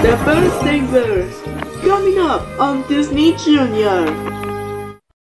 The birthday verse coming up on Disney Junior.